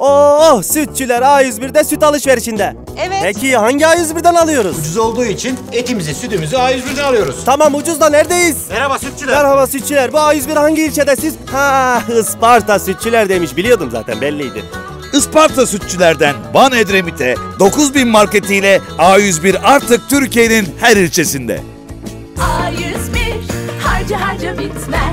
Oh, sütçüler A101'de süt alışverişinde. Evet. Peki hangi A101'den alıyoruz? Ucuz olduğu için etimizi, sütümüzü A101'den alıyoruz. Tamam, ucuz da neredeyiz? Merhaba sütçüler. Merhaba sütçüler. Bu A101 hangi ilçede siz? Ha, Isparta sütçüler demiş. Biliyordum zaten, belliydi. Isparta sütçülerden Van Edremit'e 9000 marketiyle A101 artık Türkiye'nin her ilçesinde. A101 harca harca bitmez.